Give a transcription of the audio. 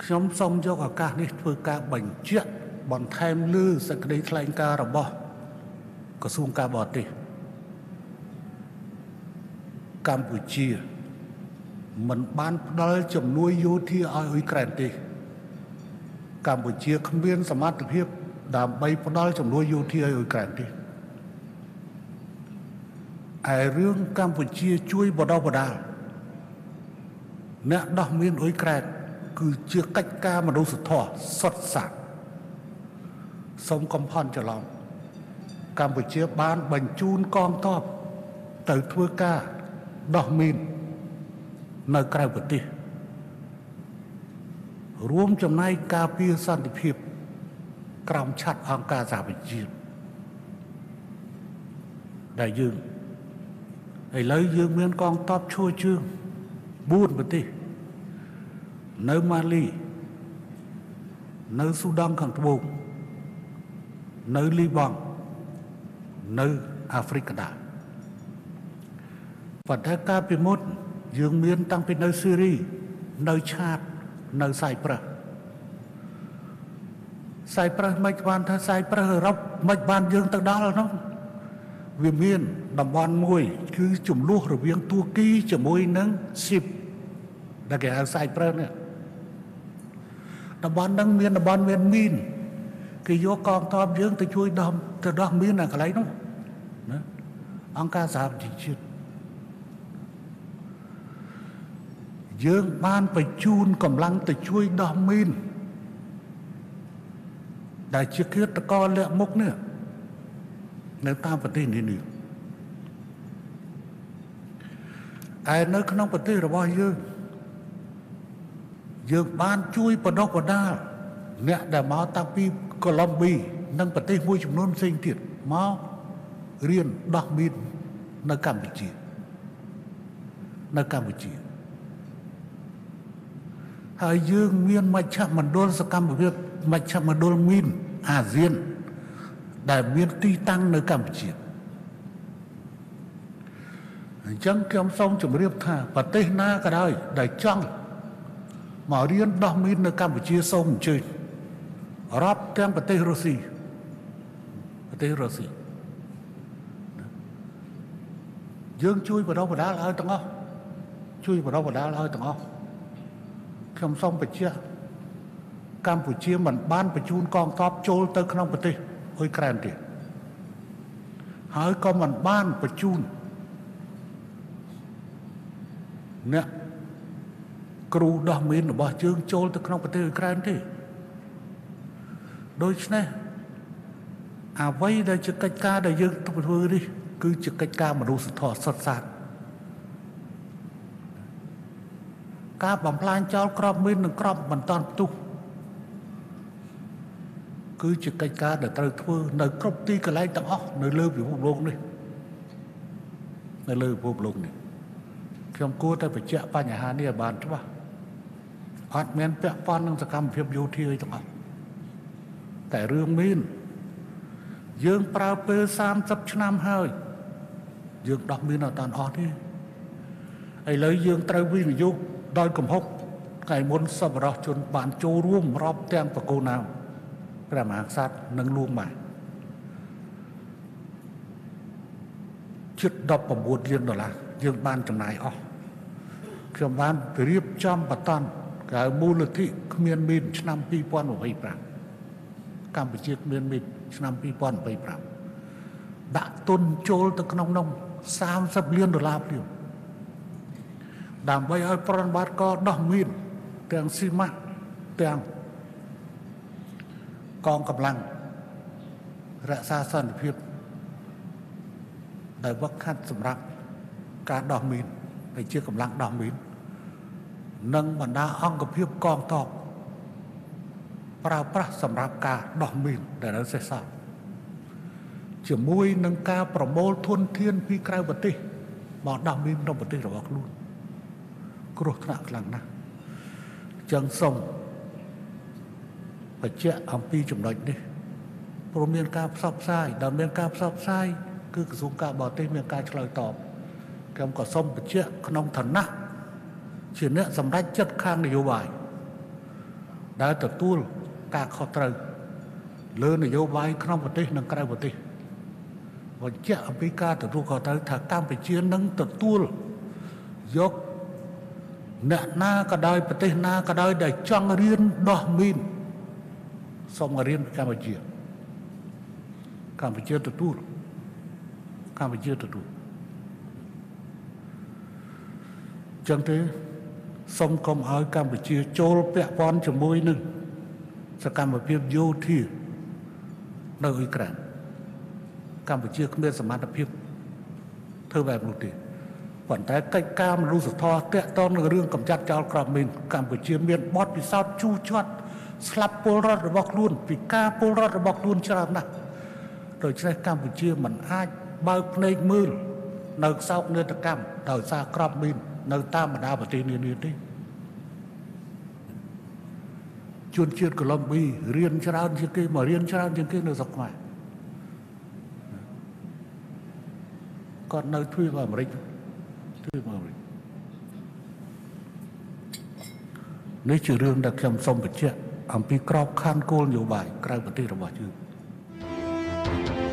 Nhóm xong cho cả các nàyធ្វើការបញ្ជាក់បន្ថែមលើសេចក្តីថ្លែងការណ៍របស់ក្រសួងការបរទេសកម្ពុជាមិនបានផ្ដល់ជំនួយយោធាឲ្យអ៊ុយក្រែនទេកម្ពុជាគ្មានសមត្ថភាពដើម្បីផ្ដល់ជំនួយយោធាឲ្យអ៊ុយក្រែនទេឯរឿងកម្ពុជាជួយបដិបដាលអ្នកដោះមានអ៊ុយក្រែនគឺជាកិច្ចការមនុស្សធម៌សុទ្ធសាធសូមកំផន់ច្រឡំកម្ពុជាបានបញ្ជូនកងទ័ពទៅធ្វើការដោះមីននៅក្រៅប្រទេសរួមចំណែកការពារសន្តិភាពក្រោមឆ័ត្រអង្គការសហប្រជាជាតិដែលយើងឥឡូវយើងមានកងទ័ពឈរជើង4ប្រទេសនៅម៉ាលីនៅស៊ូដង់ខាងត្បូងនៅលីបង់នៅអាហ្វ្រិកកណ្ដាលប៉ុន្តែកាលពីមុនយើងមានតាំងពីនៅស៊េរីនៅឆាតនៅសៃប្រឹសមិនបានថាសៃប្រឹសអឺរ៉ុបមិនបានយើងទៅដល់នោះវាមានតំបន់មួយគឺចំនួនរវាងទួរគីជាមួយនឹងស៊ីបដែលគេហៅសៃប្រឹសនេះតំបន់ហ្នឹងមានតំបន់មានមីនគេយកកងទ័ពយើងទៅជួយដោះមីននៅកន្លែងនោះណាអង្គការសហប្រជាជាតិយើងបានបញ្ជូនកម្លាំងទៅជួយដោះមីនដែលជាឃាតករលាក់មុខនេះនៅតាមប្រទេសនានាឯនៅក្នុងប្រទេសរបស់យើងបានជួយបដិបដាលអ្នកដែលមកតាំងពីកូឡុំប៊ីនិងប្រទេសមួយចំនួនផ្សេងទៀតមករៀនដោះមីននៅកម្ពុជាហើយយើងមានមជ្ឈមណ្ឌលសកម្មភាពមជ្ឈមណ្ឌលមីនអាស៊ានដែលមានទីតាំងនៅកម្ពុជាអញ្ចឹងខ្ញុំសូមជម្រាបថាប្រទេសណាក៏ដោយដែលចង់មករៀនដោះមីននៅកម្ពុជាសូមអញ្ជើញរាប់ទាំងប្រទេសរុស្ស៊ីយើងជួយបដិបដាលឲ្យទាំងអស់ខ្ញុំសូមបញ្ជាក់កម្ពុជាមិនបានបញ្ជូនកងទ័ពចូលទៅក្នុងប្រទេសអ៊ុយក្រែនទេហើយក៏មិនបានបញ្ជូនអ្នកគ្រូដោះមីនរបស់យើងចូលទៅក្នុងប្រទេសអ៊ុយក្រែនទេដូច្នេះអ្វីដែលជាកិច្ចការដែលយើងធ្វើនេះគឺជាកិច្ចការមនុស្សធម៌សុទ្ធសាធការបំផ្លាញចោលក្របមីននិងក្របមិនតាន់ផ្ទុះគឺជាកិច្ចការដែលត្រូវធ្វើនៅគ្រប់ទីកន្លែងទាំងអស់នៅលើពិភពលោកនេះខ្ញុំគួរតែបញ្ជាក់បញ្ហានេះឲ្យបានច្បាស់អត់មានពាក់ព័ន្ធនឹងសកម្មភាពយោធាអីទាំងអស់តែរឿងមីនយើងប្រើពេល30ឆ្នាំហើយយើងដោះមីនអត់តាន់អស់ទេឥឡូវយើងត្រូវវិនិយោគដោយកំហុកថ្ងៃមុនសប្បុរសជនបានចូលរួមរាប់ទាំងបកគោណាវព្រះមហាក្សត្រនិងលួងម៉ែជិត$19 លានយើងបានចំណាយអស់ខ្ញុំបានរៀបចំបតន្តក្រៅមូលនិធិគ្មានមីនឆ្នាំ2025កម្ពុជាគ្មានមីនឆ្នាំ2025ដាក់ទុនចូលទៅក្នុងនោះ$30 លានភ្លាមដើម្បីឲ្យប្រណិប័តក៏ដោះមីនទាំងស៊ីម៉ាក់ទាំងកងកម្លាំងរក្សាសន្តិភាពដែលវឹកហាត់សម្រាប់ការដោះមីនហើយជាកម្លាំងដោះមីននិងបណ្ដាអង្គភាពកងទ័ពប្រើប្រាស់សម្រាប់ការដោះមីនដែលនៅសេសសល់ជាមួយនឹងការប្រមូលធនធានពីក្រៅប្រទេសមកដោះមីនក្នុងប្រទេសរបស់ខ្លួនគ្រោះថ្នាក់ខ្លាំងណាស់ចឹងសូមបញ្ជាក់អំពីចំណុចនេះព្រមមានការផ្សព្វផ្សាយដែលមានការផ្សព្វផ្សាយគឺក្រសួងការបរទេសមានការឆ្លើយតបខ្ញុំក៏សូមបញ្ជាក់ក្នុងឋានៈជាអ្នកសម្រេចចិត្តខាងនយោបាយ đãទទួលការខុសត្រូវលើនយោបាយក្នុងប្រទេសនិងក្រៅប្រទេសបញ្ជាក់អំពីការទទួលខុសត្រូវថាកម្ពុជានឹងទទួលយកអ្នកណាក៏ដោយប្រទេសណាក៏ដោយដែលចង់រៀនដោះមីនសូមរៀនកម្ពុជាទទួលចឹងទេសូមកុំឲ្យកម្ពុជាចូលពាក់ព័ន្ធជាមួយនឹងសកម្មភាពយោធានៅអ៊ុយក្រែនកម្ពុជាគ្មានសមត្ថភាពធ្វើបែបនោះទេប៉ុន្តែកិច្ចការមនុស្សធម៌តាក់ទងនឹងរឿងកម្ចាត់ចោលគ្រាប់មីនកម្ពុជាមានបទពិសោធន៍ជូរចត់ស្លាប់ពលរដ្ឋរបស់ខ្លួនពិការពលរដ្ឋរបស់ខ្លួនច្រើនណាស់ដូច្នេះកម្ពុជាមិនអាចបើកភ្នែកមើលនៅសោកនាដកម្មដោយសារគ្រាប់មីននៅតាមបណ្ដាប្រទេសនានាទេជនជាតិកូឡុំប៊ីរៀនច្រើនជាងគេមករៀនច្រើនជាងគេនៅស្រុកខ្មែរគាត់នៅទ្វីបអាមេរិកនេះជារឿងដែលខ្ញុំសូមបញ្ជាក់អំពីក្របខ័ណ្ឌគោលនយោបាយក្រៅប្រទេសរបស់យើង